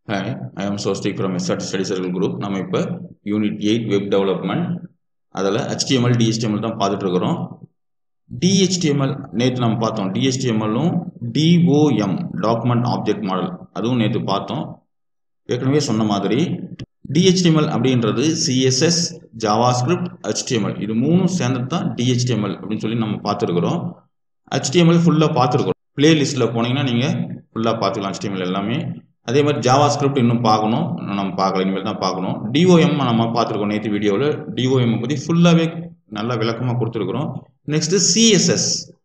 Hi, I am Sostik from SRT Study Circle Group. நம்ம இப்போ Unit 8 Web Development அதில் HTML, DHTML தான் பார்த்துட்டு இருக்கிறோம். DHTML நேற்று நம்ம பார்த்தோம். DHTMLும் DOM Document Object Model அதுவும் நேற்று பார்த்தோம். ஏற்கனவே சொன்ன மாதிரி DHTML அப்படின்றது CSS, JavaScript, HTML இது மூணும் சேர்ந்தது தான் DHTML அப்படின்னு சொல்லி நம்ம பார்த்துருக்குறோம். HTML ஃபுல்லாக பார்த்துருக்குறோம். பிளேலிஸ்ட்டில் போனீங்கன்னா நீங்கள் ஃபுல்லாக பார்த்துக்கலாம் HTML எல்லாமே. அதே மாதிரி ஜாவாஸ்கிரிப்ட் இன்னும் பார்க்கணும், நம்ம பார்க்கல, இனிமேல் தான் பார்க்கணும். DOM நம்ம பார்த்துருக்கோம் நேற்று வீடியோவில். DOM பற்றி ஃபுல்லாகவே நல்லா விளக்கமாக கொடுத்துருக்குறோம். நெக்ஸ்ட்டு CSS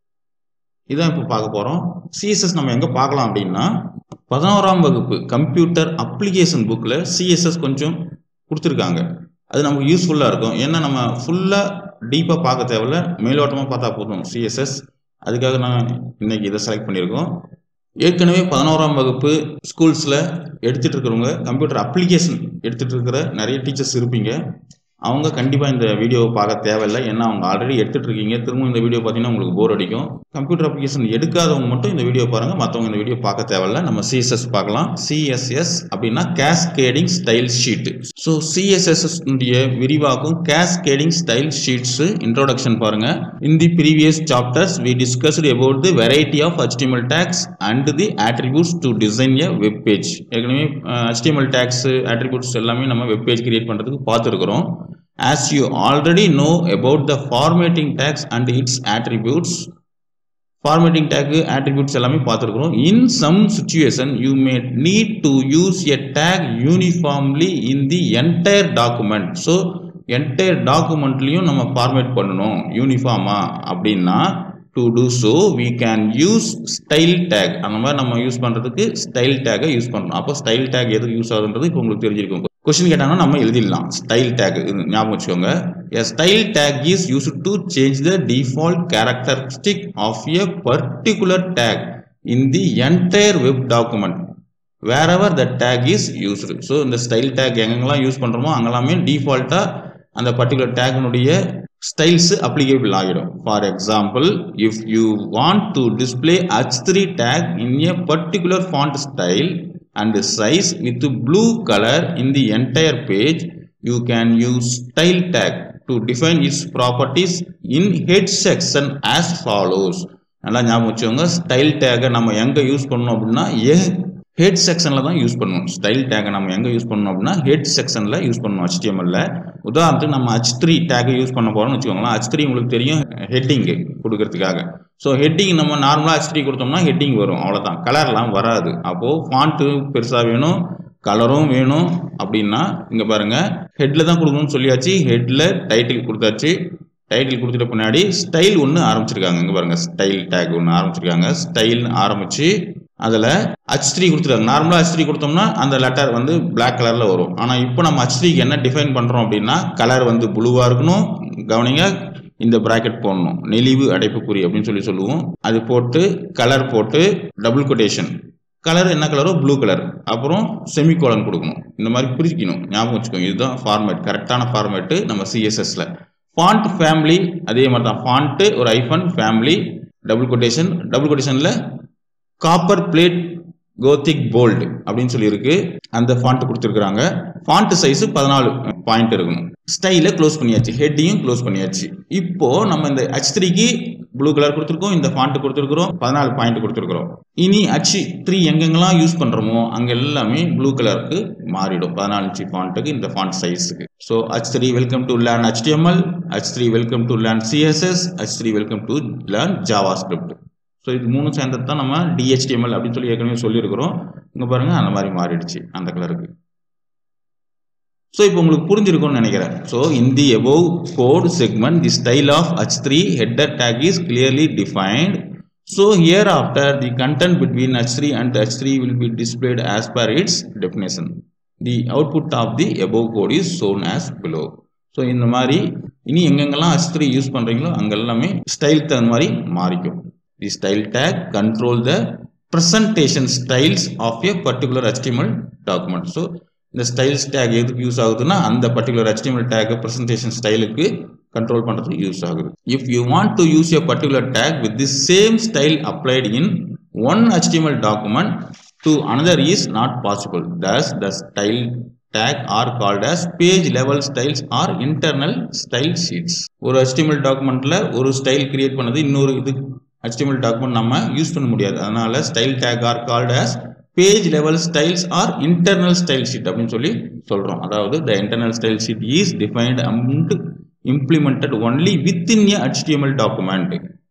இதான் இப்போ பார்க்க போகிறோம். CSS நம்ம எங்கே பார்க்கலாம் அப்படின்னா 11ஆம் வகுப்பு கம்ப்யூட்டர் அப்ளிகேஷன் புக்கில் CSS கொஞ்சம் கொடுத்துருக்காங்க. அது நமக்கு யூஸ்ஃபுல்லாக இருக்கும். ஏன்னா நம்ம ஃபுல்லாக டீப்பாக பார்க்க தேவையில்ல, மேலோட்டமாக பார்த்தா போதும் CSS. அதுக்காக நான் இன்னைக்கு இதை செலக்ட் பண்ணியிருக்கோம். ஏற்கனவே 11ஆம் வகுப்பு ஸ்கூல்ஸில் எடுத்துகிட்டு இருக்கிறவங்க, கம்ப்யூட்டர் அப்ளிகேஷன் எடுத்துகிட்டு இருக்கிற நிறைய டீச்சர்ஸ் இருப்பீங்க. அவங்க கண்டிப்பாக இந்த வீடியோவை பார்க்க தேவையில்லை. ஏன்னா அவங்க ஆல்ரெடி எடுத்துகிட்டு இருக்கீங்க. திரும்ப இந்த வீடியோ பார்த்தீங்கன்னா உங்களுக்கு போர் அடிக்கும். கம்ப்யூட்டர் அப்ளிகேஷன் எடுக்காதவங்க மட்டும் இந்த வீடியோ பாருங்கள், மற்றவங்க இந்த வீடியோ பார்க்க தேவையில்லை. நம்ம CSS பார்க்கலாம். CSS அப்படின்னா cascading style sheet. So CSS விரிவாக்கும் கேஸ்கேடிங் ஸ்டைல் ஷீட்ஸ் இன்ட்ரோடக்ஷன் பாருங்க. In the previous chapters we discussed about the variety of HTML tags and the attributes to design a web page. ஏற்கனவே HTML tags attributes எல்லாமே நம்ம web page create பண்ணுறதுக்கு பார்த்துருக்குறோம். As you already know about the formatting tags and its attributes, formatting tag attributes எல்லாமே பார்த்துருக்குறோம். In some situation you may need to use a tag uniformly in the entire document. So entire documentலையும் நம்ம format பண்ணணும் யூனிஃபார்மா அப்படின்னா, to do so we can use style tag. அந்த மாதிரி நம்ம use பண்ணுறதுக்கு style டேக்கை use பண்ணணும். அப்போ ஸ்டைல் டேக் எதுக்கு யூஸ் ஆகுதுன்றது இப்போ உங்களுக்கு தெரிஞ்சிருக்கும். கொஸ்டின் கேட்டாங்கன்னா நம்ம எழுதிடலாம். ஸ்டைல் டேக் ஞாபகம் வச்சுக்கோங்க. A style tag is used to change the default characteristic of a particular tag in the entire web document wherever the tag is used. So இந்த ஸ்டைல் டேக் எங்கெங்கெல்லாம் யூஸ் பண்ணுறோமோ அங்கெல்லாமே டிஃபால்ட்டாக அந்த பர்டிகுலர் டேக்னுடைய styles applicable ஆகிடும். For example, if you want to display H3 tag in a particular font style and size with blue color in the entire page, you can use style tag to define its properties in head section as follows. நல்லா ஞாபகம் வச்சுக்கோங்க. Style டேகை நம்ம எங்கே use பண்ணணும் அப்படின்னா head செக்ஷனில் தான் use பண்ணணும். ஸ்டைல் டேகை நம்ம எங்கே யூஸ் பண்ணணும் அப்படின்னா ஹெட் செக்ஷனில் யூஸ் பண்ணணும் HTML. உதாரணத்துக்கு நம்ம H3 டேகை யூஸ் பண்ண போகிறோம்னு வச்சுக்கோங்களேன். H3 உங்களுக்கு தெரியும், ஹெட்டிங் கொடுக்கறதுக்காக. ஸோ ஹெட்டிங் நம்ம நார்மலாக H3 கொடுத்தோம்னா ஹெட்டிங் வரும், அவ்வளோதான், கலர்லாம் வராது. அப்போது ஃபாண்ட்டு பெருசாக வேணும், கலரும் வேணும் அப்படின்னா இங்கே பாருங்கள், ஹெட்டில் தான் கொடுக்கணும்னு சொல்லியாச்சு. ஹெட்டில் டைட்டில் கொடுத்தாச்சு. டைட்டில் கொடுத்துட்ட பின்னாடி ஸ்டைல் ஒன்று ஆரம்பிச்சிருக்காங்க. இங்கே பாருங்கள், ஸ்டைல் டேக் ஒன்று ஆரம்பிச்சிருக்காங்க. ஸ்டைல்னு ஆரம்பித்து அதில் H3 கொடுத்துருக்காங்க. நார்மலாக H3 கொடுத்தோம்னா அந்த லெட்டர் வந்து பிளாக் கலரில் வரும். ஆனால் இப்போ நம்ம H3க்கு என்ன டிஃபைன் பண்ணுறோம் அப்படின்னா கலர் வந்து ப்ளூவாக இருக்கணும். கவனிங்க, இந்த ப்ராக்கெட் போடணும், நெளிவு அடைப்புக்குறி அப்படின்னு சொல்லுவோம். அது போட்டு கலர் போட்டு டபுள் கொட்டேஷன், கலர் என்ன கலரோ ப்ளூ கலர், அப்புறம் செமிகோலன் கொடுக்கணும். இந்த மாதிரி பிரிக்கணும், ஞாபகம் வச்சுக்கோங்க. இதுதான் ஃபார்மேட், கரெக்டான ஃபார்மேட்டு நம்ம CSSல. ஃபாண்ட் ஃபேமிலி அதே மாதிரி தான். ஃபாண்ட்டு ஒரு hyphen, family double quotation, double கொட்டேஷனில் காப்பர் பிளேட் கோத்திக் போல்டு அப்படின்னு சொல்லியிருக்கு. அந்த ஃபாண்ட் கொடுத்துருக்குறாங்க. ஃபாண்ட் சைஸு 14 பாயிண்ட் இருக்கணும். ஸ்டைலை க்ளோஸ் பண்ணியாச்சு, ஹெட்டையும் க்ளோஸ் பண்ணியாச்சு. இப்போ நம்ம இந்த H3க்கு ப்ளூ கலர் கொடுத்துருக்கோம், இந்த ஃபாண்ட் கொடுத்துருக்குறோம், 14 பாயிண்ட் கொடுத்துருக்குறோம். இனி H3 எங்கெங்கெல்லாம் யூஸ் பண்ணுறோமோ அங்கே எல்லாமே ப்ளூ கலருக்கு மாறிடும், 14 இன்ச் ஃபாண்ட்டுக்கு, இந்த ஃபாண்ட் சைஸுக்கு. So H3 welcome to learn HTML, H3 welcome to learn CSS, H3 welcome to learn JavaScript. So இது மூணு சேர்ந்தது தான் நம்ம DHTML அப்படின்னு சொல்லி ஏற்கனவே சொல்லியிருக்கிறோம். இங்கே பாருங்கள், அந்த மாதிரி மாறிடுச்சு அந்த கலருக்கு. ஸோ இப்போ உங்களுக்கு புரிஞ்சிருக்கும்னு நினைக்கிறேன். So in the above code segment the style of H3 header tag is clearly defined. So hereafter the content between H3 and H3 will be displayed as per its definition. The output of the above code is shown as below. So இந்த மாதிரி இனி எங்கெங்கெல்லாம் H3 use பண்ணுறீங்களோ அங்கெல்லாமே style தகுந்த மாதிரி மாறிக்கும். The style tag control the presentation styles of a particular HTML document. So இந்த styles tag எதுக்கு யூஸ் ஆகுதுன்னா அந்த particular HTML tag presentation styleக்கு கண்ட்ரோல் பண்ணுறதுக்கு யூஸ் ஆகுது. If you want to use a particular tag with the same style applied in one HTML document, to another is not possible. Thus, the style tag are called as page level styles or internal style sheets. ஒரு HTML டாக்குமெண்ட்ல ஒரு style create பண்ணது இன்னொரு இது HTML document நம்ம use பண்ண முடியாது. அதனால style tag are called as page level styles or internal style sheet அப்படின்னு சொல்லி சொல்றோம். அதாவது the internal style sheet is defined and implemented only within a HTML document.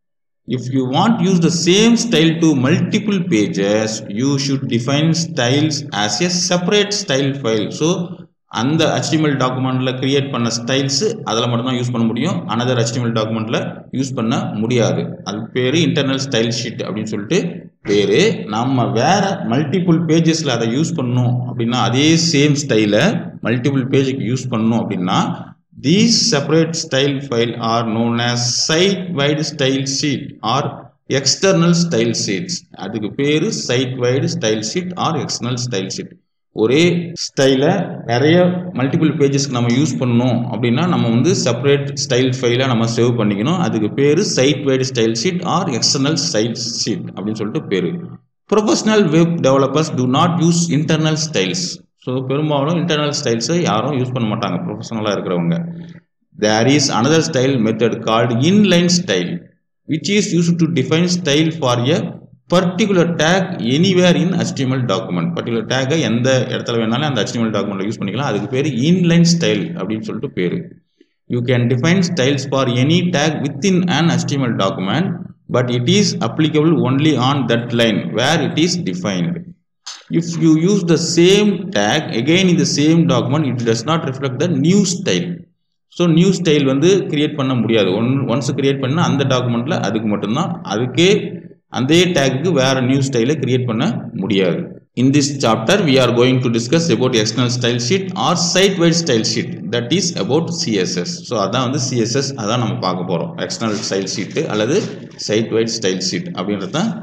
If you want to use the same style to multiple pages, you should define styles as a separate style file. So அந்த HTML டாக்குமெண்ட்ல create பண்ண styles அதில் மட்டும் தான் use பண்ண முடியும். another HTML டாக்குமெண்ட்ல use பண்ண முடியாது. அது பேரு இன்டர்னல் ஸ்டைல் ஷீட் அப்படின்னு சொல்லிட்டு பேரு. நம்ம வேற மல்டிபிள் பேஜஸ்ல அதை யூஸ் பண்ணணும் அப்படின்னா அதே சேம் ஸ்டைல மல்டிபிள் பேஜுக்கு யூஸ் பண்ணணும் அப்படின்னா these separate style file are known as site-wide style sheet or external style sheets. அதுக்கு பேரு site-wide style sheet or external style sheet. ஒரே ஸ்டைல நிறைய மல்டிபிள் பேஜஸ்க்கு நம்ம யூஸ் பண்ணணும் அப்படின்னா நம்ம வந்து செப்பரேட் ஸ்டைல் ஃபைலை நம்ம சேவ் பண்ணிக்கணும். அதுக்கு பேரு site-wide style sheet or external style sheet அப்படின்னு சொல்லிட்டு பேரு. Professional web developers do not use internal styles. So பெரும்பாலும் இன்டர்னல் ஸ்டைல்ஸை யாரும் யூஸ் பண்ண மாட்டாங்க ப்ரொஃபஷனலாக இருக்கிறவங்க. There is another style method called inline style which is use to define style for a particular tag anywhere in HTML document. Particular டேக்கை எந்த இடத்துல வேணாலும் அந்த HTML டாக்குமெண்ட்டில் யூஸ் பண்ணிக்கலாம். அதுக்கு பேர் இன்லைன் ஸ்டைல் அப்படின்னு சொல்லிட்டு பேர். You can define styles for any tag within an HTML document but it is applicable only on that line where it is defined. If you use the same tag again in the same document, it does not reflect the new style. So new style வந்து create பண்ண முடியாது. Once create பண்ணா அந்த டாக்குமெண்ட்ல அதுக்கு மட்டும்தான், அதுக்கே அதே டேக்கு வேற நியூ ஸ்டைலை கிரியேட் பண்ண முடியாது. In this chapter, we are going to discuss about external style sheet or site-wide style sheet. That is about CSS. So அதான் வந்து CSS, அதான் நம்ம பார்க்க போறோம். External style sheet அல்லது site-wide style sheet அப்படின்றது தான்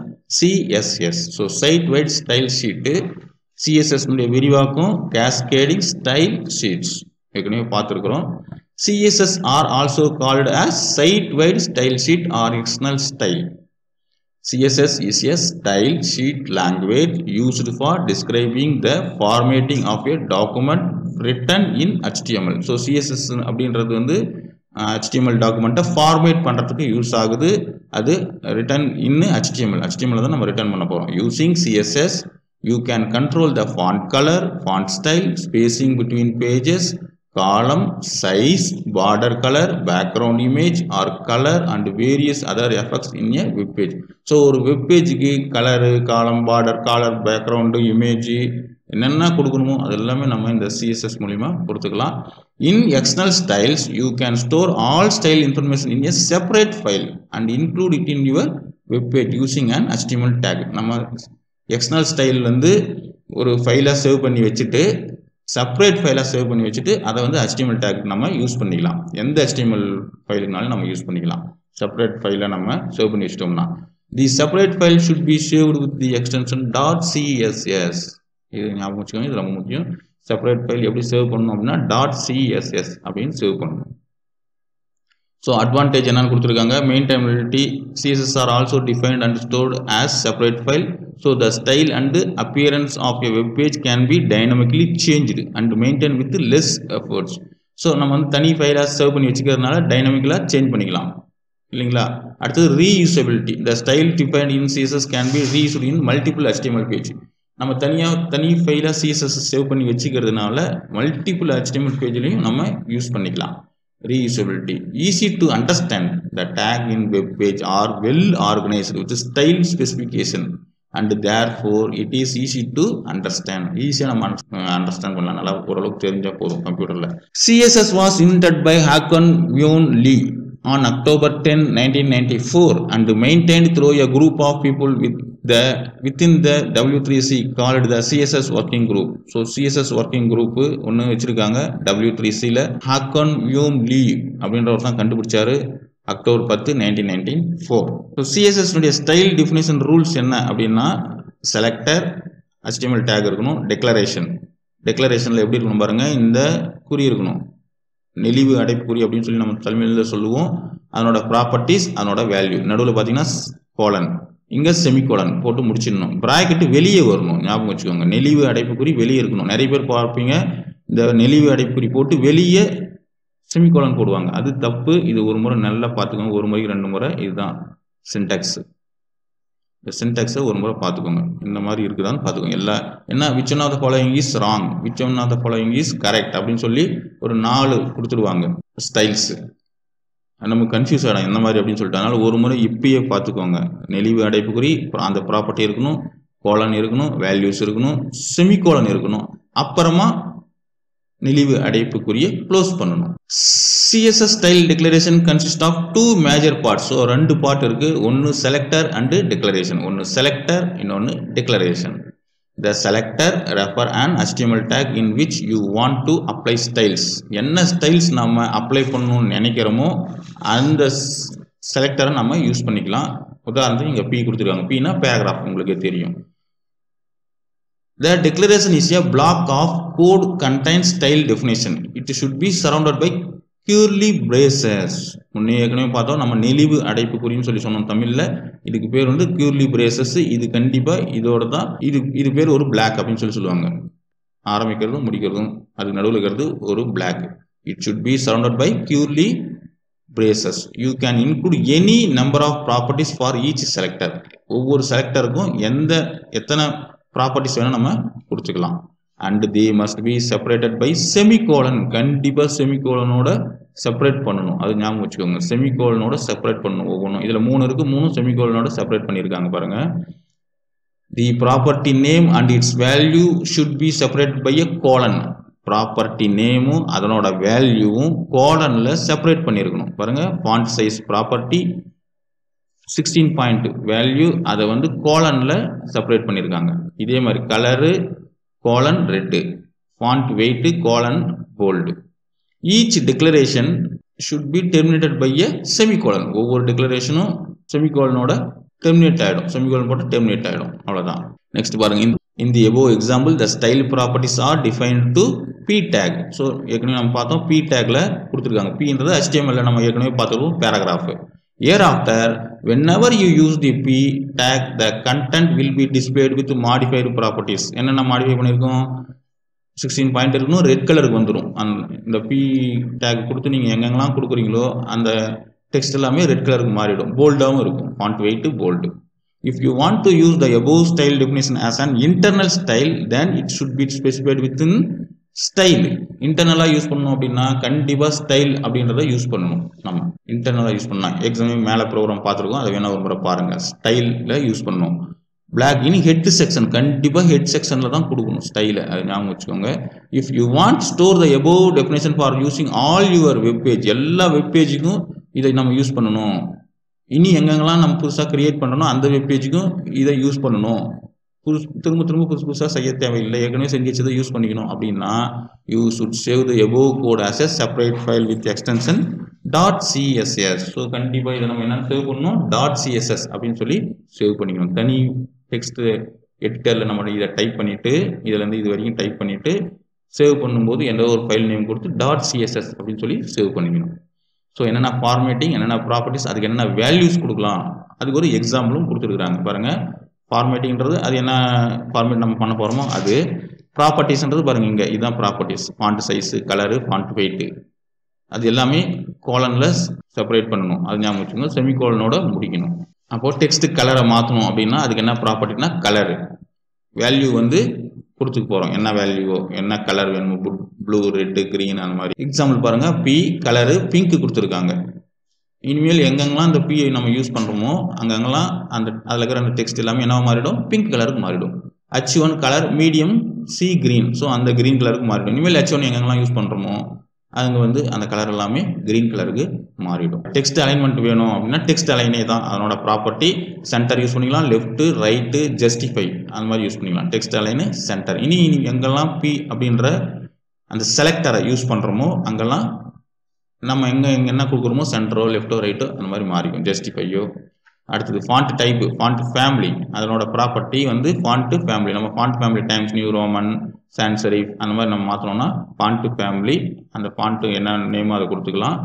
CSS. So site-wide style sheet CSS உடைய விரிவாக்கம் cascading style sheets ஏற்கனவே பார்த்திருக்கிறோம். CSS are also called as site-wide style sheet or external style. CSS is a style sheet language used for describing the formatting of a document written in HTML. So CSS அப்படின்றது வந்து HTML டாக்குமெண்ட்டை format பண்ணுறதுக்கு use ஆகுது. அது written in HTML தான் நம்ம return பண்ண போகிறோம். Using CSS you can control the font color, font style, spacing between pages, column size, border color, background image or color and various other effects in a web page. So ஒரு web pageக்கு colour, காலம், border, காலர், background, image என்னென்ன கொடுக்கணுமோ அது எல்லாமே நம்ம இந்த CSS மூலிமா கொடுத்துக்கலாம். In external styles, you can store all style information in a separate file and include it in your web page using an HTML tag. நம்ம எக்ஸ்டர்னல் ஸ்டைல் வந்து ஒரு ஃபைலை சேவ் பண்ணி வச்சுட்டு செப்பரேட் ஃபைலாக சேவ் பண்ணி வச்சுட்டு அதை வந்து HTML டேக் நம்ம யூஸ் பண்ணிக்கலாம். எந்த HTML ஃபைலுக்குனாலும் நம்ம யூஸ் பண்ணிக்கலாம். செப்பரேட் ஃபைலை நம்ம சேவ் பண்ணி வச்சிட்டோம்னா the separate file should be saved with the extension .css. இது ஞாபகம் வச்சுக்கோங்க, இது ரொம்ப முக்கியம். செப்பரேட் ஃபைல் எப்படி சேவ் பண்ணணும் அப்படின்னா .css அப்படின்னு சேவ் பண்ணணும். ஸோ அட்வான்டேஜ் என்னன்னு கொடுத்துருக்காங்க. Maintainability CSS are also defined and stored as separate file. So the style and appearance of a web page can be dynamically changed and maintained with less efforts. So நம்ம வந்து தனி ஃபைலாக save பண்ணி வச்சுக்கிறதுனால டைனமிக்கலாக change பண்ணிக்கலாம் இல்லைங்களா. அடுத்தது reusability. The style defined in CSS can be reused in multiple HTML page. நம்ம தனி ஃபைலாக CSS save பண்ணி வச்சுக்கிறதுனால மல்டிபிள் HTML பேஜ்லையும் நம்ம யூஸ் பண்ணிக்கலாம். Reusability. Easy to understand. The tag in web page are well organized with style specification and therefore it is easy to understand. Easy நம்ம understand பண்ணலாம். நல்லா ஓரளவுக்கு தெரிஞ்சா போதும் கம்ப்யூட்டர்ல. CSS was invented by Håkon Bjørn Lie on October 10, 1994 and maintained through a group of people within the W3C called the CSS working group. So CSS working group ஒன்று வச்சிருக்காங்க W3Cல. Håkon Bjørn Lie அப்படின்றவர் தான் கண்டுபிடிச்சாரு October 10, 1994. So CSS உடைய style definition rules என்ன அப்படின்னா selector, HTML take இருக்கணும், டெக்ளரேஷனில் எப்படி இருக்கணும் பாருங்க, இந்த குறி இருக்கணும், நெளிவு அடைப்புக்குறி அப்படின்னு சொல்லி நம்ம தலைமையில் சொல்லுவோம். அதனோட ப்ராப்பர்ட்டிஸ், அதனோட வேல்யூ, நடுவில் பார்த்தீங்கன்னா கோலன், இங்கே செமிகோலன் போட்டு முடிச்சிடணும். ப்ராக்கெட்டு வெளியே வரணும், ஞாபகம் வச்சுக்கோங்க. நெளிவு அடைப்புக்குறி வெளியே இருக்கணும். நிறைய பேர் பார்ப்பீங்க இந்த நெளிவு அடைப்புக்குறி போட்டு வெளியே செமிகோலன் போடுவாங்க. அது தப்பு. இது ஒரு முறை நல்லா பார்த்துக்கோங்க. ஒரு முறைக்கு 2 முறை. இதுதான் சின்டாக்ஸ். இந்த சின்டாக்ஸை ஒரு முறை பார்த்துக்கோங்க. இந்த மாதிரி இருக்குதான்னு பார்த்துக்கோங்க. என்ன which one of the following is wrong, which one of the following is correct அப்படின்னு சொல்லி ஒரு 4 கொடுத்துடுவாங்க ஸ்டைல்ஸு. நமக்கு கன்ஃபியூஸ் ஆகிடும் எந்த மாதிரி அப்படின்னு சொல்லிட்டு. அதனால் ஒரு முறை இப்பயே பார்த்துக்கோங்க. நெளிவு அடைப்புக்குறி, அந்த ப்ராப்பர்ட்டி இருக்கணும், கோலன் இருக்கணும், வேல்யூஸ் இருக்கணும், செமிகோலன் இருக்கணும், அப்புறமா நெளிவு அடைப்புக்குரிய க்ளோஸ் பண்ணணும். CSS style declaration consist of 2 major parts. So 2 part இருக்குது. ஒன்று செலக்டர் அண்டு டிக்ளரேஷன். ஒன்று செலக்டர், இன்னொன்று declaration. The selector refer an HTML tag in which you want to apply styles. என்ன ஸ்டைல்ஸ் நம்ம அப்ளை பண்ணணும்னு நினைக்கிறோமோ அந்த செலக்டரை நம்ம யூஸ் பண்ணிக்கலாம். உதாரணத்துக்கு இங்கே P கொடுத்துருக்காங்க. Pனா பேராகிராஃப், உங்களுக்கே தெரியும். The declaration is a block of code contains style definition. It should be surrounded by curly braces. முன்னே ஏற்கனவே பார்த்தோம், நம்ம நெளிவு அடைப்புக்குறின்னு சொல்லி சொன்னோம் தமிழில். இதுக்கு பேர் வந்து curly braces. இது கண்டிப்பாக இதோட தான் இது பேர் ஒரு black அப்படின்னு சொல்லுவாங்க. ஆரம்பிக்கிறதும் முடிக்கிறதும் அதுக்கு நடுவில் இருக்கிறது ஒரு black. It should be surrounded by curly braces. You can include any number of properties for each selector. ஒவ்வொரு செலக்டருக்கும் எத்தனை ப்ராப்பர்ட்டிஸ் வேணும் நம்ம கொடுத்துக்கலாம். And they must be separated by semicolon. கண்டிப்பாக செமிகோலனோட செப்பரேட் பண்ணணும். அது ஞாபகம் வச்சுக்கோங்க. செமிகோலனோட செப்பரேட் பண்ணணும் ஒவ்வொன்றும். இதில் 3 இருக்குது. 3 செமிகோலனோட செப்பரேட் பண்ணியிருக்காங்க பாருங்க. The property name and its value should be separate by a colon. Property நேமும் அதனோட வேல்யூவும் கோலனில் செப்பரேட் பண்ணியிருக்கணும். பாருங்க, font size property 16 point value அதை வந்து கோலனில் செப்பரேட் பண்ணியிருக்காங்க. இதே மாதிரி colour colon red, font weight colon bold. Each declaration should be terminated by a semicolon. ஒவ்வொரு டிக்ளரேஷனும் செமிகோலனோட டெர்மினேட் ஆகிடும். செமிகோலன் போட்டு டெர்மினேட் ஆகிடும். அவ்வளோதான். நெக்ஸ்ட் பாருங்க. In the above example, the style properties are defined to p tag. So ஏற்கனவே நம்ம பார்த்தோம் p tagல கொடுத்துருக்காங்க. pன்றது HTML நம்ம ஏற்கனவே பார்த்துருக்கோம், paragraph. Hereafter, whenever you use the p tag, the content will be displayed with modified properties. என்னென்ன modify பண்ணியிருக்கோம்? 16 point இருக்கணும், ரெட் கலருக்கு வந்துடும். இந்த p tag கொடுத்து நீங்கள் எங்கெங்கெல்லாம் கொடுக்குறீங்களோ அந்த டெக்ஸ்ட் எல்லாமே ரெட் கலருக்கு மாறிடும். போல்டாகவும் இருக்கும். Font weight bold. If you want to use the above style definition as an internal style, then it should be specified within style. இன்டர்னலாக யூஸ் பண்ணணும் அப்படின்னா கண்டிப்பாக ஸ்டைல் அப்படின்றத யூஸ் பண்ணணும். நம்ம இன்டர்னலாக யூஸ் பண்ணலாம். எக்ஸாம்பிள் மேலே ப்ரோக்ராம் பார்த்துருக்கோம், அதை வேணா ஒரு முறை பாருங்கள். ஸ்டைலில் யூஸ் பண்ணணும். பிளாக் இனி ஹெட் செக்ஷன், கண்டிப்பாக ஹெட் செக்ஷனில் தான் கொடுக்கணும் ஸ்டைலை. அது ஞாபகம் வச்சுக்கோங்க. If you want store the above definition for using all your web page, எல்லா வெப் பேஜுக்கும் இதை நம்ம யூஸ் பண்ணணும். இனி எங்கெங்கெல்லாம் நம்ம புதுசாக கிரியேட் பண்ணணும் அந்த வெப் பேஜுக்கும் இதை யூஸ் பண்ணணும். திரும்ப புதுசாக செய்ய தேவையில்லை, ஏற்கனவே செஞ்சு வச்சதை யூஸ் பண்ணிக்கணும் அப்படின்னா you should save the above code as a separate file with extension .css. So கண்டிப்பாக இதை நம்ம என்ன சேவ் பண்ணணும்? .css அப்படின்னு சொல்லி சேவ் பண்ணிக்கணும். தனி டெக்ஸ்ட் எடிட்டரில் நம்ம இதை டைப் பண்ணிவிட்டு இதுலேருந்து இது வரைக்கும் டைப் பண்ணிவிட்டு சேவ் பண்ணும்போது எந்த ஒரு ஃபைல் நேம் கொடுத்து .css அப்படின்னு சொல்லி சேவ் பண்ணிக்கணும். ஸோ என்னென்ன ஃபார்மேட்டிங், என்னென்ன ப்ராப்பர்ட்டிஸ், அதுக்கு என்னென்ன வேல்யூஸ் கொடுக்கலாம், அதுக்கு ஒரு எக்ஸாம்பிளும் கொடுத்துருக்குறாங்க பாருங்கள். ஃபார்மேட்டிங்கிறது அது என்ன ஃபார்மேட் நம்ம பண்ண போகிறோமோ அது. ப்ராப்பர்ட்டிஸ்ன்றது பாருங்கள், இங்கே இதுதான் properties. Font size, colour, font weight, அது எல்லாமே கோலனில் செப்பரேட் பண்ணணும். அது ஞாபகம் வச்சுக்கோங்க. செமிகோலனோட முடிக்கணும். அப்போது டெக்ஸ்ட்டு கலரை மாற்றணும் அப்படின்னா அதுக்கு என்ன ப்ராப்பர்ட்டினா கலரு. வேல்யூ வந்து கொடுத்துக்க போகிறோம். என்ன வேல்யூவோ, என்ன கலர் வேணுமோ, ப்ளூ, ரெட்டு, க்ரீன், அந்த மாதிரி. எக்ஸாம்பிள் பாருங்கள். பி கலரு பிங்க் கொடுத்துருக்காங்க. இனிமேல் எங்கெங்கெல்லாம் அந்த பிஐ நம்ம யூஸ் பண்ணுறோமோ அங்கெங்கெல்லாம் அதில் இருக்கிற அந்த டெக்ஸ்ட் எல்லாமே என்ன மாறிடும்? பிங்க் கலருக்கு மாறிடும். H1 colour medium, sea green, so அந்த கிரீன் கலருக்கு மாறிடும். இனிமேல் H1 எங்கெங்கெல்லாம் யூஸ் பண்ணுறோமோ அங்கே வந்து அந்த கலர் எல்லாமே கிரீன் கலருக்கு மாறிடும். டெக்ஸ்ட் அலைன்மெண்ட் வேணும் அப்படின்னா டெக்ஸ்ட் அலைனே தான் அதனோட ப்ராப்பர்ட்டி. சென்டர் யூஸ் பண்ணிக்கலாம், லெஃப்ட்டு, ரைட்டு, ஜஸ்டிஃபை அந்த மாதிரி யூஸ் பண்ணிக்கலாம். Text align, centre. இனி எங்கெல்லாம் பி அப்படின்ற அந்த செலக்டரை யூஸ் பண்ணுறோமோ அங்கெல்லாம் நம்ம எங்கே என்ன கொடுக்குறோமோ சென்டரோ லெஃப்டோ ரைட்டோ அந்த மாதிரி மாறிக்கும். ஜஸ்டிஃபையோ. அடுத்தது ஃபாண்ட் டைப்பு, ஃபாண்ட் ஃபேமிலி, அதனோட ப்ராப்பர்ட்டி வந்து ஃபாண்ட் ஃபேமிலி. நம்ம font family Times New Roman, sans serif அந்த மாதிரி நம்ம மாற்றணும்னா ஃபாண்ட் ஃபேமிலி, அந்த ஃபாண்ட்டு என்ன நேமோ அதை கொடுத்துக்கலாம்.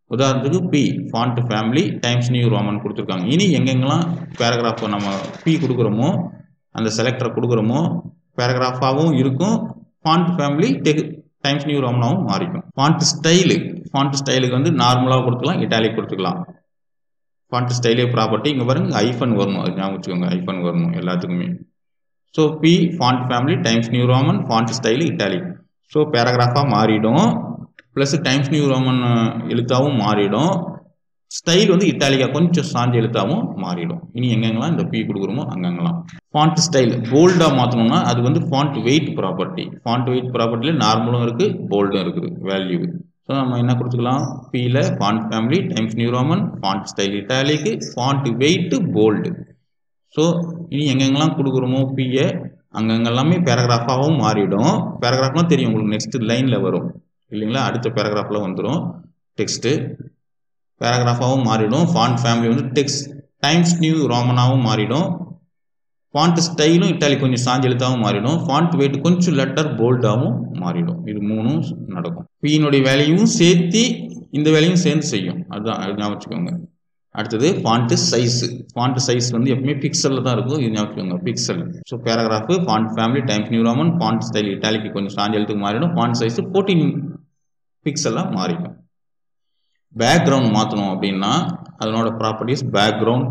உதாரணத்துக்கு p font family Times New Roman கொடுத்துருக்காங்க. இனி எங்கெங்கெல்லாம் பேராகிராஃப் நம்ம பி கொடுக்குறோமோ அந்த செலக்டரை கொடுக்குறோமோ பேராகிராஃபாகவும் இருக்கும், ஃபாண்ட் ஃபேமிலி டைம்ஸ் நியூ ரோமனாகவும் மாறிக்கும். ஃபாண்ட் ஸ்டைலுக்கு வந்து நார்மலாக கொடுத்துக்கலாம், இட்டாலிக் கொடுத்துக்கலாம். ஃபாண்ட் ஸ்டைலே ப்ராப்பர்ட்டி இங்கே பாருங்க ஐஃபன் வரணும், அது ஞாபகம் வச்சுக்கோங்க, ஐஃபன் வரணும் எல்லாத்துக்குமே. So p font family Times New Roman font style italic. So பேராகிராஃபாக மாறிடும், ப்ளஸ் டைம்ஸ் நியூ ரோமன் எழுத்தாகவும் மாறிடும், ஸ்டைல் வந்து இட்டாலிக்காக கொஞ்சம் சாஞ்ச எழுத்தாகவும் மாறிடும். இனி எங்கெங்கெல்லாம் இந்த பி கொடுக்குறோமோ அங்கங்கெல்லாம். ஃபாண்ட் ஸ்டைல் போல்டாக மாற்றணும்னா அது வந்து font weight property. Font weight ப்ராப்பர்ட்டியில் நார்மலும் இருக்குது, போல்டும் இருக்குது வேல்யூ. ஸோ நம்ம என்ன கொடுத்துக்கலாம், பியில் font family Times New Roman font style italic font weight bold. So இனி எங்கெங்கெல்லாம் கொடுக்குறோமோ பியை அங்கங்கெல்லாமே பேராகிராஃபாகவும் மாறிடும். பேராகிராஃப்லாம் தெரியும் உங்களுக்கு, நெக்ஸ்ட் லைனில் வரும் இல்லைங்களா, அடுத்த பேராகிராஃபில் வந்துடும் டெக்ஸ்ட்டு. பேராகிராஃபாகவும் மாறிடும். ஃபாண்ட் ஃபேமிலி வந்து டைம்ஸ் நியூ ரோமனாகவும் மாறிடும். ஃபாண்ட் ஸ்டைலும் இட்டாலிக் கொஞ்சம் சாஞ்சு எழுத்தாகவும் மாறிடும். ஃபாண்ட் வெயிட் கொஞ்சம் லெட்டர் போல்டாகவும் மாறிடும். இது மூணும் நடக்கும். பியினுடைய வேலையும் சேர்த்து இந்த வேலையும் சேர்ந்து செய்யும், அதுதான் ஞாபகம் வச்சுக்கோங்க. அடுத்தது ஃபாண்ட் சைஸ் வந்து எப்பவுமே பிக்சலில் தான் இருக்கும், இது ஞாபகம் வச்சுக்கோங்க, pixel. So paragraph font family Times New Roman font style italic கொஞ்சம் சாஞ்சு எழுத்துக்கு மாறிடும். ஃபாண்ட் சைஸ் 14 பிக்சலாக மாறிடும். பேக்ரவுண்ட் மாற்றணும் அப்படின்னா அதனோட ப்ராப்பர்ட்டிஸ் பேக்ரவுண்ட்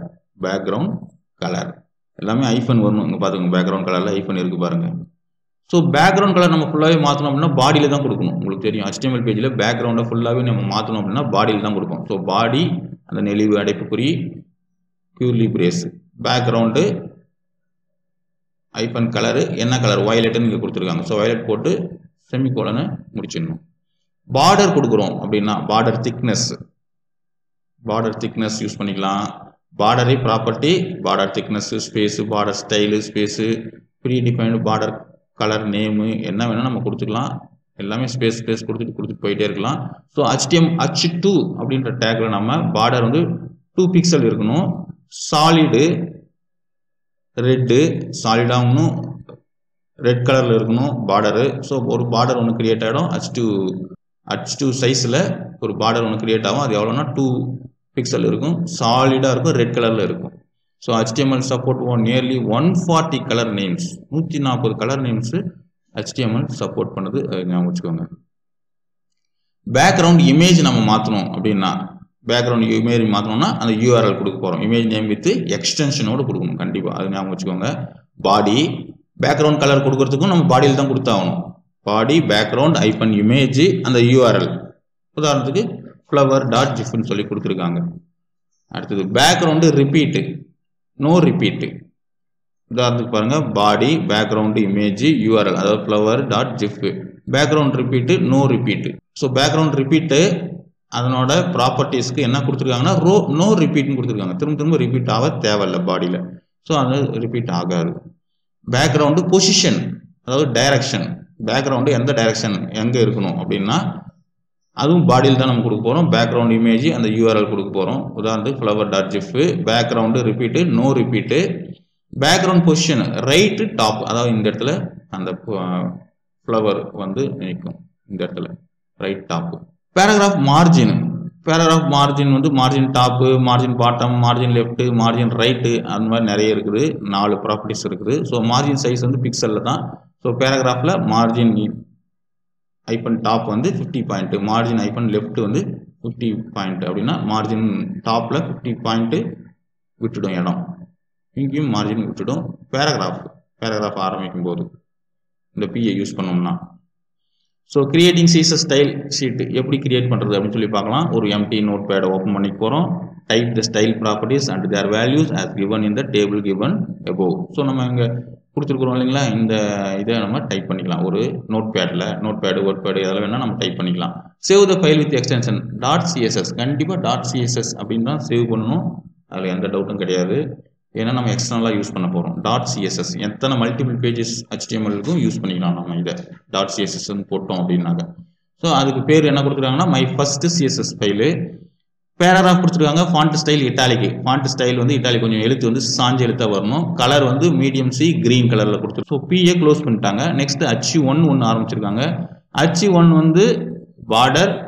கலர் எல்லாமே ஐஃபன் வரணும். இங்கே பார்த்துக்கோங்க, பேக்ரவுண்ட் கலரில் ஐஃபன் இருக்குது பாருங்கள். ஸோ பேக்ரவுண்ட் கலர் நம்ம ஃபுல்லாகவே மாற்றணும் அப்படின்னா பாடியில் தான் கொடுக்கணும். உங்களுக்கு தெரியும் HTML பேஜில் பேக்ரவுண்டை ஃபுல்லாகவே நம்ம மாற்றணும் அப்படின்னா பாடியில் தான் கொடுப்போம். ஸோ பாடி அந்த நெளிவு அடைப்புக்குறி பியூர்லி பிரேஸ், பேக்ரவுண்டு ஐஃபன் கலரு என்ன கலர் வயலட்டுன்னு இங்கே கொடுத்துருக்காங்க. ஸோ வயலட் போட்டு செமிகோலனை முடிச்சிடணும். பார்டர் கொடுக்குறோம் அப்படின்னா பார்டர் திக்னஸ் யூஸ் பண்ணிக்கலாம். பார்டரே ப்ராப்பர்ட்டி border thickness space border style space predefined border colour name என்ன வேணால் நம்ம கொடுத்துக்கலாம். எல்லாமே ஸ்பேஸ் கொடுத்துட்டு போயிட்டே இருக்கலாம். ஸோ H2 அப்படின்ற டேக்ல நம்ம பார்டர் வந்து 2 பிக்சல் இருக்கணும். சாலிடு ரெட்டு சாலிடாகணும், ரெட் கலரில் இருக்கணும் பார்டரு. ஸோ ஒரு பார்டர் ஒன்று கிரியேட் ஆகிடும். H2 சைஸில் ஒரு பார்டர் ஒன்று கிரியேட் ஆகும். அது எவ்வளோனா 2 பிக்சல் இருக்கும், சாலிடாக இருக்கும், ரெட் கலரில் இருக்கும். So HTML support nearly 140 colour names, 140 colour names HTML support பண்ணுது, ஞாபகம் வச்சுக்கோங்க. பேக்ரவுண்ட் இமேஜ் நம்ம மாற்றணும் அப்படின்னா பேக்ரவுண்ட் இமேஜ் மாற்றணும்னா அந்த URL கொடுக்க போகிறோம். இமேஜ் நேம் வித் எக்ஸ்டென்ஷனோடு கொடுக்கணும் கண்டிப்பாக, அது ஞாபகம் வச்சுக்கோங்க. பாடி பேக்ரவுண்ட் கலர் கொடுக்கறதுக்கும் நம்ம பாடியில் தான் கொடுத்தாகணும். பாடி பேக்ரவுண்ட் ஐஃபன் இமேஜ் அந்த URL உதாரணத்துக்கு flower.gifன்னு சொல்லி கொடுத்துருக்காங்க. அடுத்தது பேக்ரவுண்டு ரிப்பீட்டு நோ ரிப்பீட்டு, உதாரணத்துக்கு பாருங்க பாடி பேக்ரவுண்டு இமேஜ் URL அதாவது flower.gif background repeat no repeat. So background repeat அதனோட ப்ராப்பர்ட்டிஸ்க்கு என்ன கொடுத்துருக்காங்கன்னா நோ ரிப்பீட்னு கொடுத்துருக்காங்க. திரும்ப ரிப்பீட் ஆக தேவையில்லை பாடியில், ஸோ அது ரிப்பீட் ஆகாது. பேக்ரவுண்டு பொசிஷன் அதாவது டைரக்ஷன், பேக்ரவுண்டு எந்த டைரக்ஷன் எங்கே இருக்கணும் அப்படின்னா அதுவும் பாடியில் தான் நம்ம கொடுக்க போகிறோம். பேக்ரவுண்ட் இமேஜ் அந்த URL கொடுக்க போகிறோம். உதாரணத்துக்கு flower.gif background repeat no repeat. Background position right top, அதாவது இந்த இடத்துல அந்த ஃப்ளவர் வந்து நிற்கும், இந்த இடத்துல ரைட் டாப்பு. பேராகிராஃப் மார்ஜின் வந்து margin top, margin bottom, margin left, margin right, அந்த மாதிரி நிறைய இருக்குது, 4 ப்ராப்பர்ட்டிஸ் இருக்குது. ஸோ மார்ஜின் சைஸ் வந்து பிக்சலில் தான். ஸோ பேராகிராஃபில் மார்ஜின் ஐஃபன் டாப் வந்து 50 பாயிண்ட்டு, மார்ஜின் ஐஃபன் லெஃப்ட் வந்து 50 பாயிண்ட் அப்படின்னா மார்ஜின் டாப்பில் 50 பாயிண்ட்டு விட்டுடும் இடம், இங்கேயும் மார்ஜின் விட்டுடும். பேராகிராஃப் ஆரம்பிக்கும் போது இந்த பியை யூஸ் பண்ணோம்னா. So creating CSS style sheet எப்படி கிரியேட் பண்ணுறது அப்படின்னு சொல்லி பார்க்கலாம். ஒரு எம்டி நோட் பேடை ஓப்பன் பண்ணி போகிறோம். Type the style properties and their values as given in the table given above. So நம்ம இங்கே கொடுத்துருக்குறோம் இல்லைங்களா, இந்த இதை நம்ம டைப் பண்ணிக்கலாம். ஒரு நோட் பேடு வேர்ட்பேடு இதெல்லாம் வேணால் நம்ம டைப் பண்ணிக்கலாம். Save the file with extension .css, கண்டிப்பாக .css அப்படின்னு தான் சேவ் பண்ணணும், அதில் எந்த டவுட்டும் கிடையாது. ஏன்னா நம்ம எக்ஸ்டர்னலாக யூஸ் பண்ண போகிறோம். .css எத்தனை மல்டிபிள் பேஜஸ் HTML-க்கும் யூஸ் பண்ணிக்கலாம் நம்ம இதை .css போட்டோம் அப்படின்னாக்க. ஸோ அதுக்கு பேர் என்ன கொடுத்துருக்காங்கன்னா my first CSS file. Paragraph கொடுத்துருக்காங்க. Font style italic, font style வந்து இட்டாலிக் கொஞ்சம் எழுத்து வந்து சாஞ்ச எழுத்தாக வரணும். கலர் வந்து மீடியம் C கிரீன் கலரில் கொடுத்துரு. ஸோ பிஏ க்ளோஸ் பண்ணிட்டாங்க. நெக்ஸ்ட் H1 ஒன்று ஆரம்பிச்சிருக்காங்க. H1 வந்து பார்டர் 2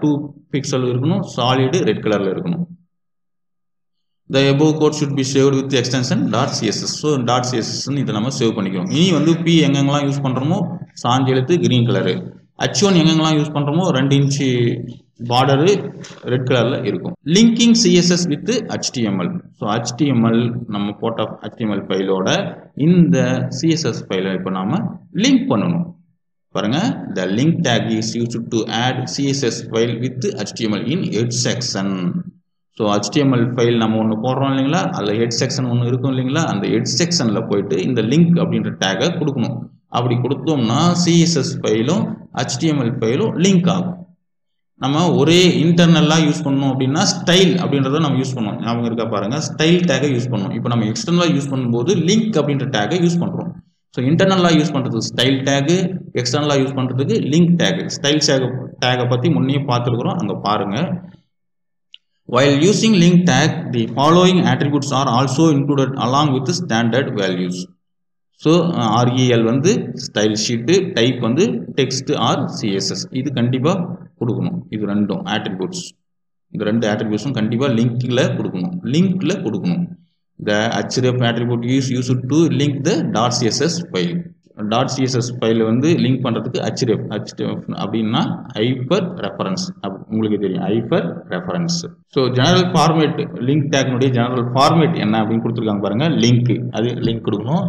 பிக்சல் இருக்கணும், சாலிடு ரெட் கலரில் இருக்கணும். The above code should be saved with the extension .css. So .css இதை நம்ம சேவ் பண்ணிக்கிறோம். இனி வந்து P எங்கெங்கெல்லாம் யூஸ் பண்ணுறோமோ சாஞ்சி எழுத்து கிரீன் கலரு, H1 எங்கெங்கெல்லாம் யூஸ் பண்ணுறோமோ 2 இன்ச்சு பார்டரு ரெட் கலரில் இருக்கும். Linking CSS with HTML. So HTML நம்ம போட்ட HTML ஃபைலோட இந்த CSS ஃபைலை இப்போ நாம் லிங்க் பண்ணணும். பாருங்க, the link tag is used to add CSS file with HTML in head section. So HTML file நம்ம ஒன்று போடுறோம் இல்லைங்களா, அதில் ஹெட் செக்ஷன் ஒன்று இருக்கும் இல்லைங்களா, அந்த ஹெட் செக்ஷனில் போயிட்டு இந்த லிங்க் அப்படின்ற டேகை கொடுக்கணும். அப்படி கொடுத்தோம்னா CSS ஃபைலும் HTML ஃபைலும் லிங்க் ஆகும். நம்ம ஒரே இன்டர்னலாக யூஸ் பண்ணணும் அப்படின்னா ஸ்டைல் அப்படின்றத நம்ம யூஸ் பண்ணோம். ஞாபகம் இருக்கா பாருங்கள், ஸ்டைல் டேகை யூஸ் பண்ணணும். இப்போ நம்ம எக்ஸ்டர்னலாக யூஸ் பண்ணும்போது லிங்க் அப்படின்ற டேகை யூஸ் பண்ணுறோம். ஸோ இன்டர்னலாக யூஸ் பண்ணுறதுக்கு ஸ்டைல் டேகு, எக்ஸ்டர்னலாக யூஸ் பண்ணுறதுக்கு லிங்க் டேகு. ஸ்டைல் டேகை பற்றி முன்னே பார்த்துருக்குறோம், அங்கே பாருங்கள். While using link tag, the following attributes are also included along with the standard values. So REL வந்து style sheet, type வந்து text or CSS. இது கண்டிப்பா கொடுக்கணும். இது ரெண்டும் attributes. இந்த ரெண்டு attributesம் கண்டிப்பா linkல கொடுக்கணும். linkல கொடுக்கணும். The href attribute is used to link the .css file. .css file வந்து லிங்க் பண்ணுறதுக்கு href அப்படின்னா ஹைப்பர் ரெஃபரன்ஸ். உங்களுக்கு தெரியும் hyper reference. So general format, link டேக்னுடைய ஜெனரல் ஃபார்மேட் என்ன அப்படின்னு கொடுத்துருக்காங்க பாருங்கள். லிங்க், அது லிங்க் கொடுக்கணும்.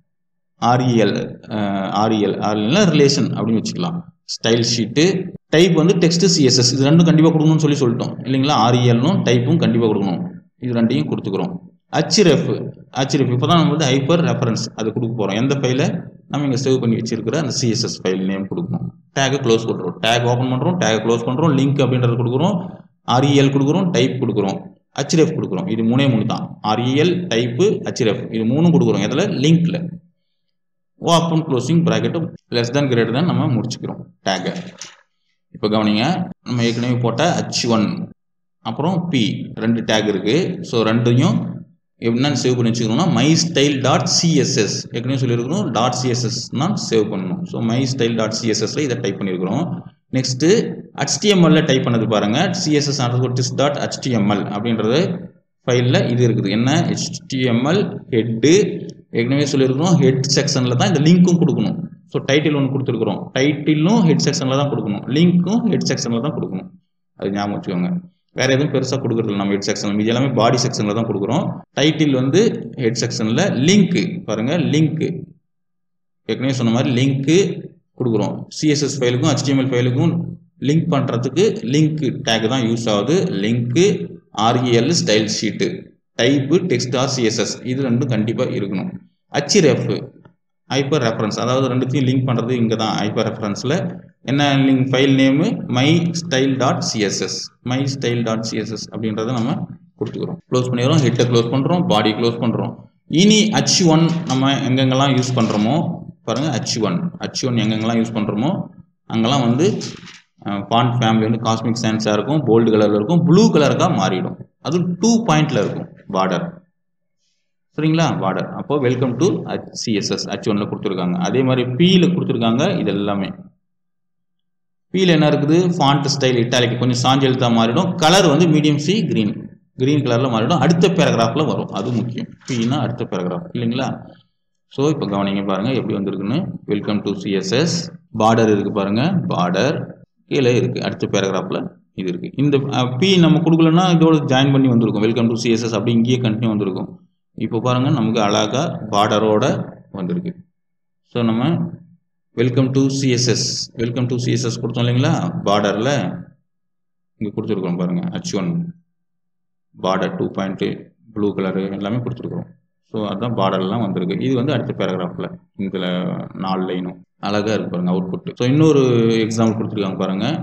REL ரிலேஷன் அப்படின்னு வச்சுக்கலாம். ஸ்டைல் ஷீட்டு, டைப் வந்து டெக்ஸ்ட் CSS, இது ரெண்டும் கண்டிப்பாக கொடுக்கணும்னு சொல்லிட்டோம் இல்லைங்களா. RELனும் டைப்பும் கண்டிப்பாக கொடுக்கணும். இது ரெண்டையும் கொடுத்துக்கிறோம். href இப்போ தான் நம்ம வந்து ஹைப்பர் ரெஃபரன்ஸ் அது கொடுக்க போகிறோம். எந்த ஃபைலை நம்ம இங்கே சேவ் பண்ணி வச்சிருக்கிற அந்த CSS ஃபைல் நேம் கொடுக்கணும். டேகை க்ளோஸ் பண்ணுறோம், டேக் ஓப்பன் பண்ணுறோம், டேக் க்ளோஸ் பண்ணுறோம், லிங்க் அப்படின்றத கொடுக்குறோம், REL கொடுக்குறோம், டைப் கொடுக்குறோம், href கொடுக்குறோம். இது மூணு தான், REL, டைப்பு, href, இது மூணும் கொடுக்குறோம். இதில் லிங்க்ல open closing bracket less than greater தான் நம்ம முடிச்சுக்கிறோம் டேகை. இப்போ கவனிங்க, நம்ம ஏற்கனவே போட்ட H1 அப்புறம் P ரெண்டு டேக் இருக்குது. ஸோ ரெண்டையும் என்னன்னு சேவ் பண்ணி வச்சுக்கணும்னா mystyle.css ஏற்கனவே சொல்லியிருக்கிறோம். .css தான் சேவ் பண்ணணும். ஸோ mystyle.cssல இதை டைப் பண்ணியிருக்கிறோம். நெக்ஸ்ட்டு HTML டைப் பண்ணது பாருங்க, CSS_tis.html அப்படின்றது ஃபைலில் இது இருக்குது. என்ன HTML ஹெட்டு ஏற்கனவே சொல்லியிருக்கிறோம். ஹெட் செக்ஷனில் தான் இந்த லிங்க்கும் கொடுக்கணும். ஸோ டைட்டில் ஒன்று கொடுத்துருக்குறோம், டைட்டிலும் ஹெட் செக்ஷனில் தான் கொடுக்கணும், லிங்க்கும் ஹெட் செக்ஷனில் தான் கொடுக்கணும். அது ஞாபகம் வச்சுக்கோங்க. வேறு எதுவும் பெருசாக கொடுக்குறது நம்ம ஹெட் செக்ஷனில், மீதி எல்லாமே பாடி செக்ஷனில் தான் கொடுக்குறோம். டைட்டில் வந்து ஹெட் செக்ஷனில், லிங்க்கு பாருங்கள், லிங்க்கு ஏற்கனவே சொன்ன மாதிரி லிங்க்கு கொடுக்குறோம். CSS ஃபைலுக்கும் HTML ஃபைலுக்கும் லிங்க் பண்ணுறதுக்கு லிங்க் டேக் தான் யூஸ் ஆகுது. லிங்க்கு, REL style sheet, type text or CSS, இது ரெண்டும் கண்டிப்பாக இருக்கணும். href ஹைப்பர் ரெஃபரன்ஸ், அதாவது ரெண்டுத்தையும் லிங்க் பண்ணுறது இங்கே தான் ஹைப்பர் ரெஃபரன்ஸில். என்ன link file name mystyle.css, mystyle.css அப்படின்றத நம்ம கொடுத்துக்கிறோம். க்ளோஸ் பண்ணிடுறோம், ஹெட்டை க்ளோஸ் பண்ணுறோம், பாடி க்ளோஸ் பண்ணுறோம். இனி H1 நம்ம எங்கெங்கெல்லாம் யூஸ் பண்ணுறோமோ பாருங்கள். H1 எங்கெங்கெல்லாம் யூஸ் பண்ணுறோமோ அங்கெல்லாம் வந்து ஃபாண்ட் ஃபேமிலி வந்து காஸ்மிக் சான்ஸாக இருக்கும், போல்டு கலரில் இருக்கும், ப்ளூ கலருக்காக மாறிடும். அது 2 பாயிண்டில் இருக்கும் பார்டர், சரிங்களா, பார்டர். அப்போ வெல்கம் டு CSS H1ல கொடுத்துருக்காங்க. அதே மாதிரி Pயில் கொடுத்துருக்காங்க. இது எல்லாமே Pயில் என்ன இருக்குது, ஃபாண்ட் ஸ்டைல் இட்டாலிக் கொஞ்சம் சாஞ்சி எழுத்தா மாறிடும். கலர் வந்து மீடியம் C கிரீன் கலரில் மாறிடும். அடுத்த பேராகிராஃபில் வரும், அது முக்கியம். Pனா அடுத்த பேராகிராஃப் இல்லைங்களா. ஸோ இப்போ கவனிங்க பாருங்கள் எப்படி வந்திருக்குன்னு. வெல்கம் டு CSS, பார்டர் இருக்குது பாருங்கள், பார்டர் கீழே இருக்குது, அடுத்த பேராகிராஃபில் இது இருக்குது. இந்த P நம்ம கொடுக்கலன்னா இதோட ஜாயின் பண்ணி வந்திருக்கும். வெல்கம் டு CSS அப்படி இங்கேயே கண்டினியூ வந்திருக்கும். இப்போ பாருங்கள் நமக்கு அழகாக பார்டரோட வந்திருக்கு. ஸோ நம்ம வெல்கம் டு CSS கொடுத்தோம் இல்லைங்களா, பார்டரில் இங்கே கொடுத்துருக்கோம் பாருங்கள். H1 border 2 point blue colour எல்லாமே கொடுத்துருக்குறோம். ஸோ அதுதான் பார்டர்லாம் வந்திருக்கு. இது வந்து அடுத்த பேராகிராஃபில் இதில் 4 லைனும் அழகாக இருக்கு பாருங்கள் அவுட்புட். ஸோ இன்னொரு எக்ஸாம்பிள் கொடுத்துருக்காங்க பாருங்கள்.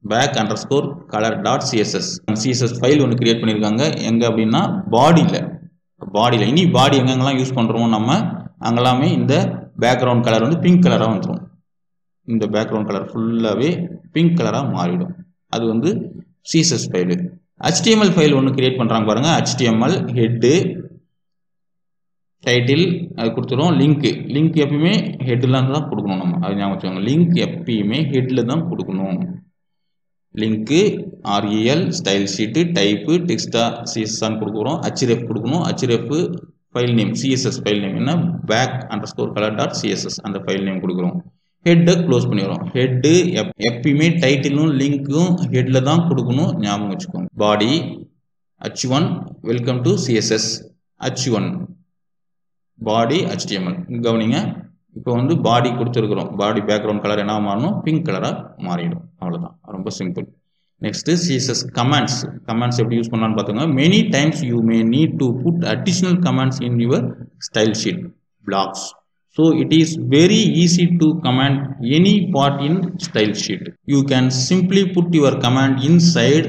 back_color.css ஃபைல் ஒன்று கிரியேட் பண்ணியிருக்காங்க. எங்கே அப்படின்னா பாடியில் இனி பாடி எங்கெங்கெல்லாம் யூஸ் பண்ணுறோமோ நம்ம அங்கெல்லாமே இந்த பேக்ரவுண்ட் கலர் வந்து பிங்க் கலராக வந்துடும். இந்த பேக்ரவுண்ட் கலர் ஃபுல்லாகவே பிங்க் கலராக மாறிடும். அது வந்து CSS ஃபைலு. HTML ஃபைல் ஒன்று கிரியேட் பண்ணுறாங்க பாருங்கள். HTML ஹெட்டு, டைட்டில் அது கொடுத்துரும். லிங்க் எப்பயுமே ஹெட்டில் தான் கொடுக்கணும் நம்ம, அது ஞாபகம் வச்சுக்கோங்க. லிங்க் எப்பயுமே ஹெட்டில் தான் கொடுக்கணும். லிங்க்கு REL ஸ்டைல் ஷீட்டு டைப்பு டெக்ஸ்டா CSS கொடுக்குறோம். href கொடுக்கணும். href file name CSS file name என்ன back_color.css அந்த ஃபைல் நேம் கொடுக்குறோம். ஹெட்டை க்ளோஸ் பண்ணிடுறோம். ஹெட்டு எப்பயுமே டைட்டிலும் லிங்க்கும் ஹெட்டில் தான் கொடுக்கணும், ஞாபகம் வச்சுக்கோங்க. Body h1 welcome to CSS h1 body HTML கவனிங்க. இப்போ வந்து பாடி கொடுத்துருக்குறோம். பாடி பேக்ரவுண்ட் கலர் என்ன மாறணும், பிங்க் கலராக மாறிடும். அவ்வளோதான், ரொம்ப simple. Next CSS commands. Commands எப்படி யூஸ் பண்ணலான்னு பார்த்துங்க. Many times you may need to put additional commands in your style sheet blocks. So it is very easy to command any part in style sheet. You can simply put your command inside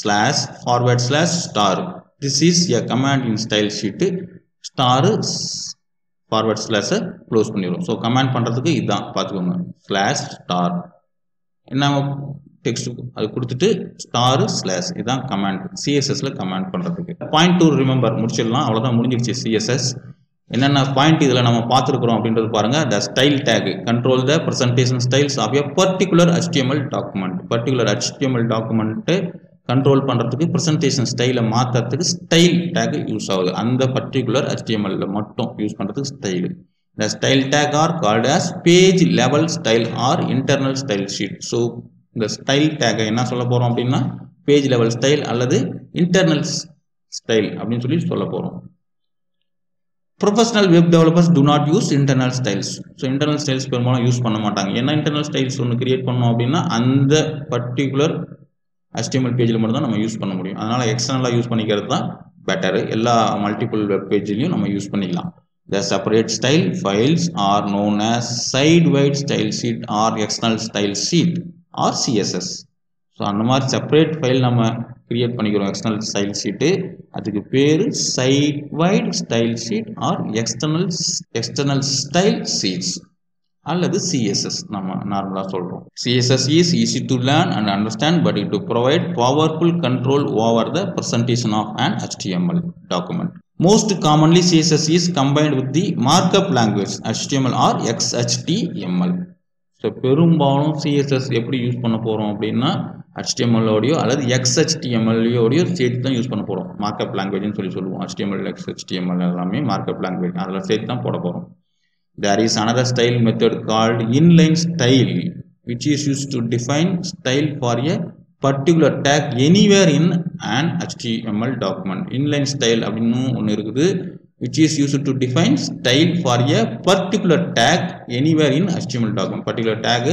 //*. This is a command in style sheet. * Close பண்ணிடுவோம். So command பண்ணுறதுக்கு இதுதான் பார்த்துக்கோங்க. /* என்ன text அது கொடுத்துட்டு * இதுதான் command CSSல command பண்ணுறதுக்கு. பாயிண்ட் டு ரிமெம்பர் முடிச்சிடலாம். அவ்வளோதான், முடிஞ்சிருச்சு CSS. என்னென்ன பாயிண்ட் இதில் நம்ம பார்த்துருக்குறோம் அப்படின்றது பாருங்க. The style tag control the presentation styles of a particular HTML document. Particular HTML document control பண்ணுறதுக்கு ப்ரெசன்டேஷன் ஸ்டைலை மாற்றுறதுக்கு ஸ்டைல் டேக் யூஸ் ஆகுது. அந்த பர்டிகுலர் HTML மட்டும் யூஸ் பண்ணுறதுக்கு style. The style tag are called as page level style or internal style sheet. So இந்த style டேக்கை என்ன சொல்ல போகிறோம் அப்படின்னா பேஜ் லெவல் ஸ்டைல் அல்லது இன்டர்னல் ஸ்டைல் அப்படின்னு சொல்லி சொல்ல போகிறோம். Professional web developers do not use internal styles. So internal styles பெரும்பாலும் யூஸ் பண்ண மாட்டாங்க. ஏன்னா இன்டர்னல் ஸ்டைல்ஸ் ஒன்று கிரியேட் பண்ணோம் அப்படின்னா அந்த பர்டிகுலர் HTML பேஜில் மட்டும் தான் நம்ம யூஸ் பண்ண முடியும். அதனால் எக்ஸ்டர்னலாக யூஸ் பண்ணிக்கிறது தான் பெட்டர். எல்லா மல்டிபிள் வெப் பேஜ்லையும் நம்ம யூஸ் பண்ணிக்கலாம். The separate style files are known as side-wide style sheet or external style sheet or CSS. So அந்த மாதிரி செப்பரேட் ஃபைல் நம்ம கிரியேட் பண்ணிக்கிறோம் எக்ஸ்டர்னல் ஸ்டைல் ஷீட்டு. அதுக்கு பேர் site wide style sheet or external style sheets அல்லது CSS நம்ம நார்மலாக சொல்கிறோம். CSS is easy to learn and understand, but it to provide powerful control over the presentation of an HTML document. Most commonly CSS is combined with the markup language HTML or XHTML. So பெரும்பாலும் CSS எப்படி use பண்ண போகிறோம் அப்படின்னா HTML-ஓடையோ அல்லது XHTML-ஓடையோ சேர்த்து தான் use பண்ண போகிறோம். மார்க்அப் லாங்குவேஜ்னு சொல்லுவோம். HTML XHTML எல்லாமே மார்க்அப் லாங்குவேஜ், அதில் சேர்த்து தான் போட போகிறோம். There is another style method called inline style, which is used to define style for a particular tag anywhere in an HTML document. Inline style அப்படின்னு ஒன்று இருக்குது, which is used to define style for a particular tag anywhere in HTML document. Particular tag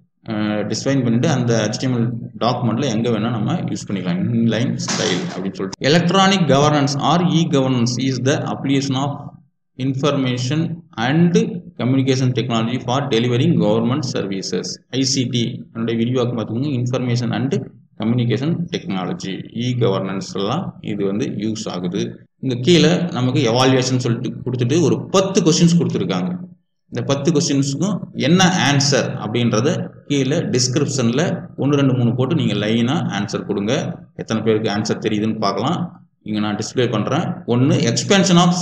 define பண்ணிட்டு அந்த HTML டாக்குமெண்ட்ல எங்க வேணா நம்ம use பண்ணிக்கலாம். Inline style அப்படின்னு சொல்லிட்டு. Electronic governance or governance is the application of information and communication technology for delivering government services. ICT என்னுடைய வீடியோக்கு பார்த்துக்கோங்க. Information and communication technology governance எல்லாம் இது வந்து யூஸ் ஆகுது. இங்க கீழே நமக்கு எவால்யூவேஷன் சொல்லிட்டு கொடுத்துட்டு ஒரு 10 கொஸ்டின்ஸ் கொடுத்துருக்காங்க. இந்த 10 கொஸ்டின்ஸுக்கும் என்ன ஆன்சர் அப்படின்றத கீழே டிஸ்கிரிப்ஷனில் 1 2 3 போட்டு நீங்கள் லைனாக ஆன்சர் கொடுங்க. எத்தனை பேருக்கு ஆன்சர் தெரியுதுன்னு பார்க்கலாம். இங்கே நான் டிஸ்பிளே பண்ணுறேன். 1 எக்ஸ்பென்ஷன் ஆஃப்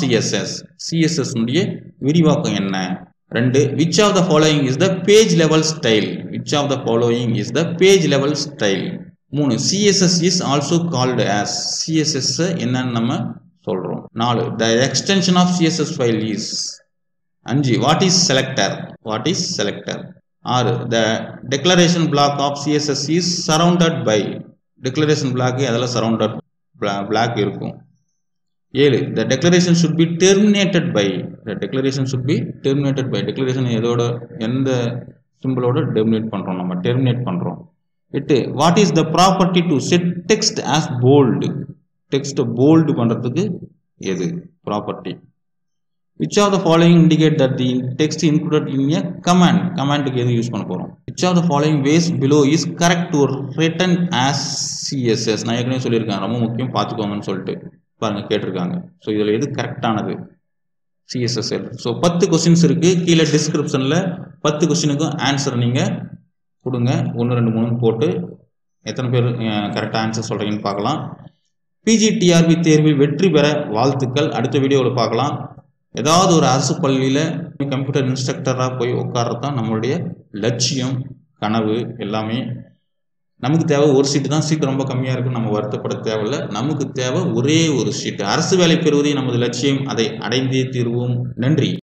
CSS உடைய விரிவாக்கம் என்ன. 2 which of the following is the page level style. which of the following is the page level style. 3 CSS is also called as. CSS என்னன்னு நம்ம சொல்கிறோம். 4 the extension of CSS file is. 5 what is selector. 6 the declaration block of CSS is surrounded by. declaration block அதெல்லாம் surrounded block இருக்கும். 7 the declaration should be terminated by. declaration எதோட எந்த சிம்பிளோட terminate பண்றோம். 8 what is the property to set text as bold. text bold பண்றதுக்கு எது property. which of the following indicate that the text included in a command. க்கு எது use பண்ண போறோம். which of the following ways below is correct to written as CSS. நான் ஏற்கனவே சொல்லியிருக்கேன், ரொம்ப முக்கியம் பார்த்துக்கோங்கன்னு சொல்லிட்டு பாருங்க கேட்டிருக்காங்க. ஸோ இதில் எது கரெக்டானது CSS. ஸோ 10 கொஸ்டின்ஸ் இருக்கு. கீழே டிஸ்கிரிப்ஷனில் 10 கொஸ்டினுக்கும் ஆன்சர் நீங்கள் கொடுங்க. 1 2 3 போட்டு எத்தனை பேர் கரெக்டாக ஆன்சர் சொல்கிறீங்கன்னு பார்க்கலாம். PGTRB தேர்வில் வெற்றி பெற வாழ்த்துக்கள். அடுத்த வீடியோவில் பார்க்கலாம். ஏதாவது ஒரு அரசு பள்ளியில் கம்ப்யூட்டர் இன்ஸ்ட்ரக்டராக போய் உட்கார்றது தான் நம்மளுடைய லட்சியம், கனவு எல்லாமே. நமக்கு தேவை ஒரு சீட்டு தான். சீட்டு ரொம்ப கம்மியாக இருக்கும், நம்ம வருத்தப்பட தேவையில்லை. நமக்கு தேவை ஒரே ஒரு சீட்டு. அரசு வேலை பெறுவதே நமது லட்சியம். அதை அடைந்தே தீர்வோம். நன்றி.